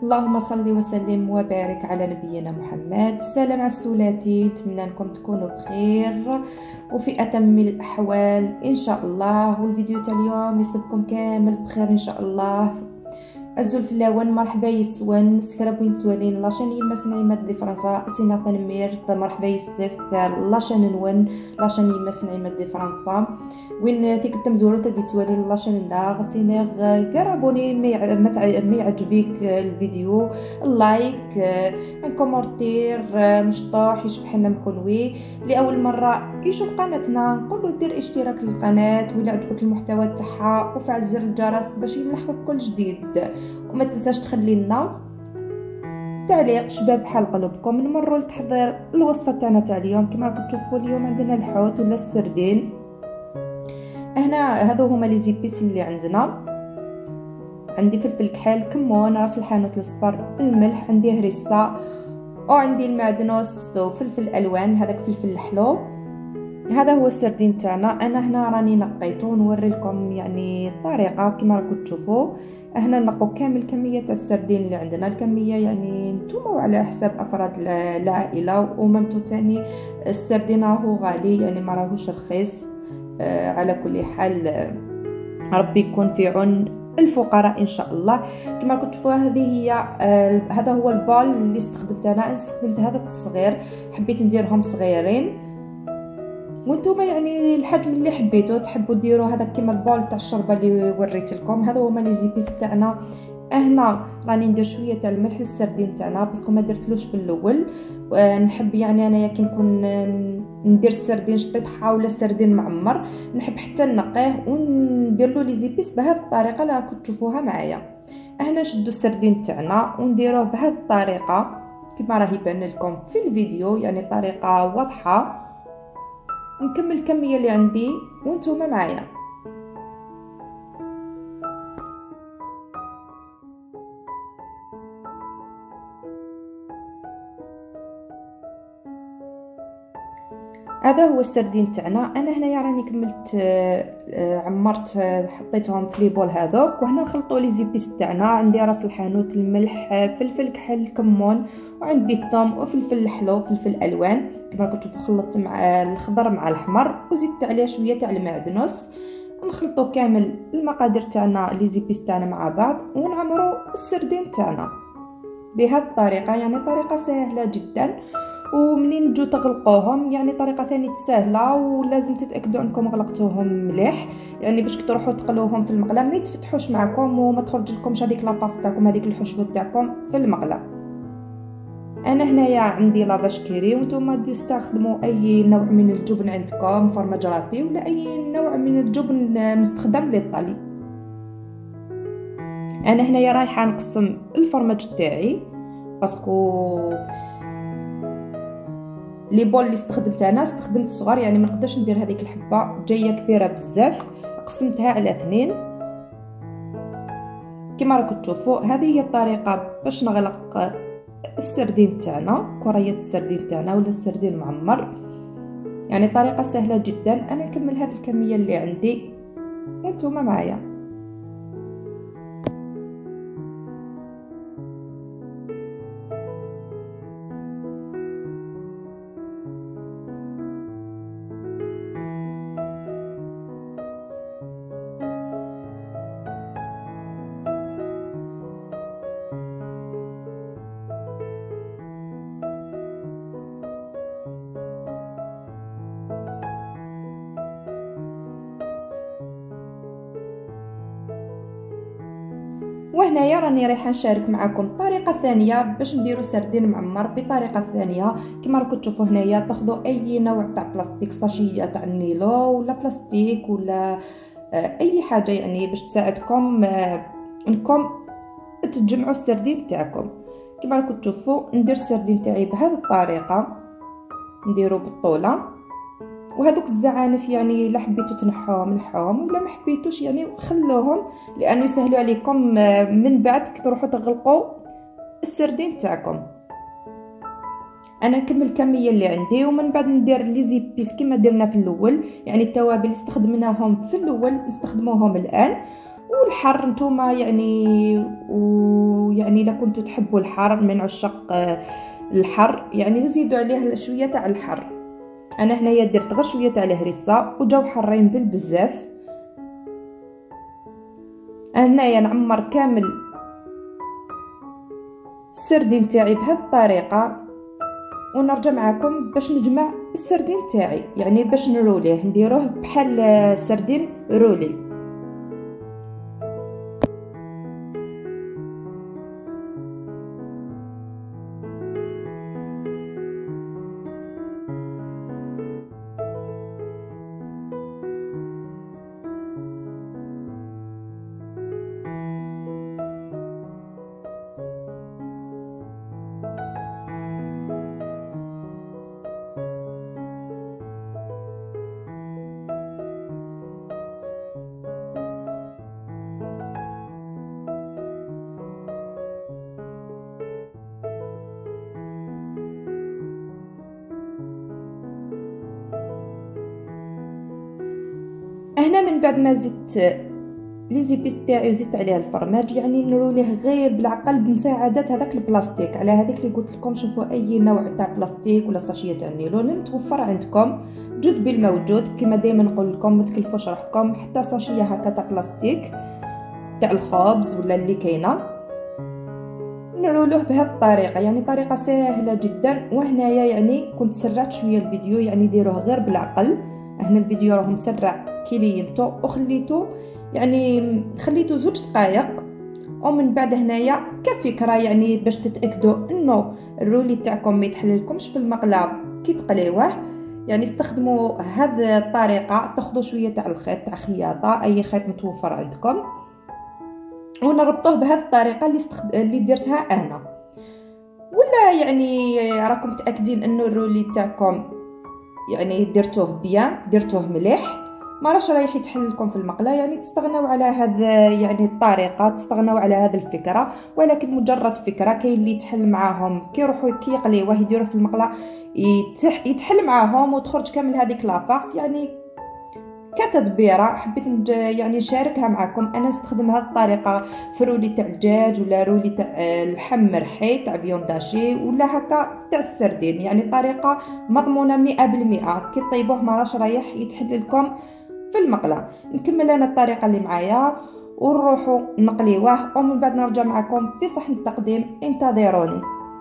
اللهم صل وسلم وبارك على نبينا محمد. السلام عسولاتي، نتمنى انكم تكونوا بخير وفي اتم الاحوال ان شاء الله. والفيديو تاع اليوم يصيبكم كامل بخير ان شاء الله. الزول في اللون مرحبا يسون سكراب وين توالين لاشين يماس نعيمات دي فرنسا سينا تنمير مرحبا يسك لاشين نون لاشين يماس نعيمات دي فرنسا وين تيك تمزورو تدي توالين لاشين ناغ سيناغ قرابوني مي يعجبك الفيديو اللايك ان كومنتير مشطوح يشوف حنا مخلوي لاول مره يشوف قناتنا نقولوا دير اشتراك للقناه ولا عجبك المحتوى تاعها وفعل زر الجرس باش يلحقك كل جديد. وما تنساش تخلي لنا تعليق شباب بحال قلوبكم. نمروا لتحضير الوصفه تاعنا تاع اليوم. كما راكم تشوفوا اليوم عندنا الحوت ولا السردين. هنا هذو هما لي زيبيس اللي عندي فلفل كحل، كمون، راس الحانوت الصفر، الملح، عندي هريسه وعندي المعدنوس وفلفل الوان، هذاك فلفل الحلو. هذا هو السردين تاعنا. انا هنا راني نقيته ونوري لكم يعني الطريقه كما راكم تشوفوا. هنا نقوا كامل كميه تاع السردين اللي عندنا. الكميه يعني نتوما وعلى حساب افراد العائله. وممتو تاني السردين راهو غالي يعني ما راهوش رخيص. على كل حال ربي يكون في عون الفقراء ان شاء الله. كما راكم تشوفوا هذه هي هذا هو البال اللي استخدمت انا استخدمت هذاك الصغير، حبيت نديرهم صغيرين وانتوما يعني الحجم اللي حبيتو تحبوا ديروا هذا كيما البول تاع الشوربه اللي وريت لكم. هذا هما لي زيبيس تاعنا. هنا راني ندير شويه تاع الملح للسردين تاعنا باسكو ما درتلوش في الاول. نحب يعني انايا كي نكون ندير السردين شطيطحه ولا السردين معمر نحب حتى نقيه وندير له لي زيبيس بهذه الطريقه اللي راكم تشوفوها معايا. هنا نشدو السردين تاعنا ونديروه بهذه الطريقه كما راه يبان لكم في الفيديو، يعني طريقه واضحه. نكمل الكميه اللي عندي وانتوما معايا. هذا هو السردين تاعنا. انا هنايا راني كملت عمرت حطيتهم في لي بول هذوك. وهنا نخلطوا لي زيبيس تاعنا. عندي راس الحانوت، الملح، فلفل كحل، كمون، وعندي الثوم وفلفل الحلو، فلفل الوان كما راكم تشوفوا. خلطت مع الخضر مع الاحمر وزدت عليه شويه تاع المعدنوس. نخلطوا كامل المقادير تاعنا لي زيبيس تاعنا مع بعض ونعمروا السردين تاعنا بهذه الطريقه. يعني طريقه سهله جدا. ومنين تجوا تغلقوهم يعني طريقه ثانيه سهله ولازم تتاكدوا انكم غلقتوهم مليح، يعني باش تروحوا تقلوهم في المقله ما يتفتحوش معكم وما تخرج لكمش هذيك لاباس تاعكم هذيك الحشوه تاعكم في المقله. انا هنايا عندي لافاش كيري وانتم تستخدموا اي نوع من الجبن عندكم، فرماج رابي ولا اي نوع من الجبن مستخدم للطلي. انا هنايا رايحه نقسم الفرماج تاعي باسكو لي بول اللي استخدمت انا استخدمت صغار، يعني ما نقدرش ندير هذيك الحبه جايه كبيره بزاف. قسمتها على 2 كما راكم تشوفوا. هذه هي الطريقه باش نغلق السردين تاعنا، كريات السردين تاعنا ولا السردين المعمر. يعني طريقه سهله جدا. انا نكمل هذه الكميه اللي عندي وانتم معايا. وهنايا راني رايحه نشارك معكم طريقه ثانيه باش نديروا سردين معمر بطريقه ثانيه. كما راكم تشوفوا هنايا تاخذوا اي نوع تاع بلاستيك، ساشيه تاع النيلو ولا بلاستيك ولا اي حاجه يعني باش تساعدكم انكم تجمعوا السردين تاعكم. كما راكم تشوفوا ندير السردين تاعي بهذه الطريقه، نديروا بالطوله. وهذوك الزعانف يعني لا حبيتو تنحوهم نحوهم ولا ما حبيتوش يعني خلوهم لانه يسهلوا عليكم من بعد كي تروحوا تغلقوا السردين تاعكم. انا نكمل الكميه اللي عندي ومن بعد ندير لي زيبيس كما درنا في الاول. يعني التوابل اللي استخدمناهم في الاول نستخدموهم الان. والحر نتوما يعني يعني الا كنتو تحبوا الحار من عشاق الحر يعني زيدوا عليه شويه تاع الحر. انا هنايا درت غير شويه تاع الهريسه وجاو حارين بزاف. هنايا نعمر كامل السردين تاعي بهذه الطريقه، ونرجع معكم باش نجمع السردين تاعي يعني باش نروليه نديروه بحال سردين رولي. هنا من بعد ما زدت لي زيبيس تاعي وزدت عليها الفرماج يعني نروليه غير بالعقل بمساعده هذاك البلاستيك. على هذيك اللي قلت لكم شوفوا اي نوع تاع بلاستيك ولا ساشيه تاع النيلون متوفر عندكم جود بالموجود. كما دائما نقول لكم ما تكلفوش روحكم، حتى ساشيه هكا تاع بلاستيك تاع الخبز ولا اللي كاينه نرولوه بهذه الطريقه، يعني طريقه سهله جدا. وهنايا يعني كنت سرعت شويه الفيديو، يعني ديروه غير بالعقل. هنا الفيديو راه مسرع كي لينتو وخليتو يعني خليتو 2 دقائق. ومن بعد هنايا كفكره يعني باش تتاكدوا انه الرولي تاعكم ما يتحللكمش في المقله كي تقليوه، يعني استخدموا هذه الطريقه. تاخذوا شويه تاع الخيط تاع خياطه، اي خيط متوفر عندكم، ونربطوه بهذه الطريقه اللي درتها انا. ولا يعني راكم متاكدين انه الرولي تاعكم يعني درتوه بيان، درتوه مليح، ما راش رايح يتحل لكم في المقله، يعني تستغنوا على هذا يعني الطريقه، تستغنوا على هذه الفكره. ولكن مجرد فكره. كاين اللي يتحل معاهم كي يروحوا كي يقليوه يديروه في المقله يتحل معاهم وتخرج كامل هذيك لافاس. يعني كتدبيره حبيت يعني نشاركها معكم. انا نستخدم هذه الطريقه في رولي تاع الدجاج ولا رولي تاع اللحم مرحي تاع فيونداشي ولا هكا تاع السردين، يعني طريقه مضمونه 100%. كي طيبوه ما راش رايح يتحل لكم في المقله. نكمل انا الطريقه اللي معايا ونروحوا نقليوه، ومن بعد نرجع معكم في صحن التقديم. انتظروني.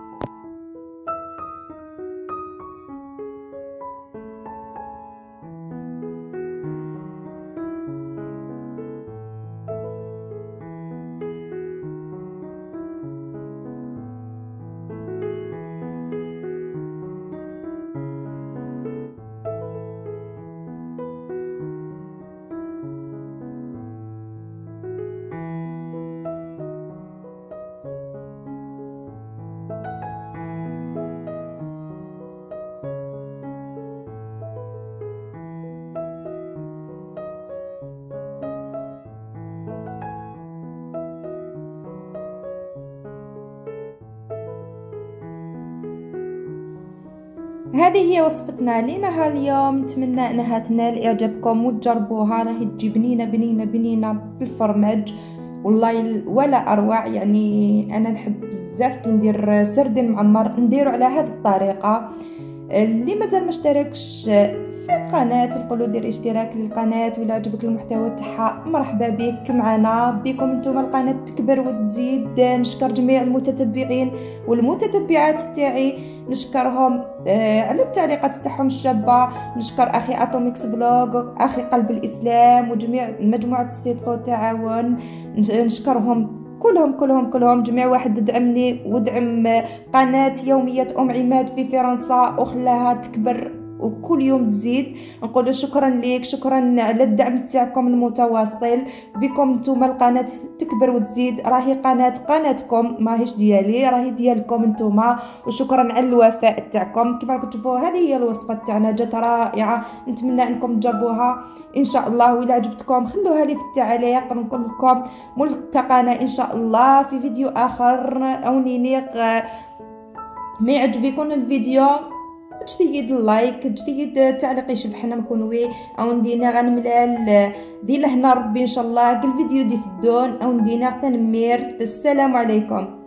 هذه هي وصفتنا لنهار اليوم. نتمنى انها تنال اعجابكم وتجربوها. راهي تجي بنينه بنينه بنينه بالفرماج والله ولا اروع. يعني انا نحب بزاف كي ندير سردين معمر نديرو على هذه الطريقه. اللي مازال ما اشتركش في القناه نقولوا دير اشتراك للقناه، ولا عجبك المحتوى تاعها مرحبا بك معنا. بكم انتم القناه تكبر وتزيد. نشكر جميع المتتبعين والمتتبعات تاعي، نشكرهم على التعليقات تاعهم الشابه. نشكر اخي اتوميكس فلوغ، اخي قلب الاسلام، وجميع مجموعه الصدق والتعاون. نشكرهم كلهم جميع واحد دعمني ودعم قناه يوميات ام عماد في فرنسا وخلاها تكبر وكل يوم تزيد. نقول شكرا ليك، شكرا على الدعم تاعكم المتواصل. بكم نتوما القناه تكبر وتزيد. راهي قناتكم ماهيش ديالي، راهي ديالكم نتوما. وشكرا على الوفاء تاعكم. كما راكم تشوفوا هذه هي الوصفه تاعنا، جات رائعه. نتمنى انكم تجربوها ان شاء الله. وإلا عجبتكم خلوها لي في التعليق. نقول لكم ملتقانا ان شاء الله في فيديو اخر. او نينيق ما يعجبكم الفيديو جديد اللايك، جديد التعليق يشبحنا مكونوي، او ندينا غنملال دي لهنا ربي ان شاء الله. الفيديو دي في الدون او ندينا تنمير. السلام عليكم.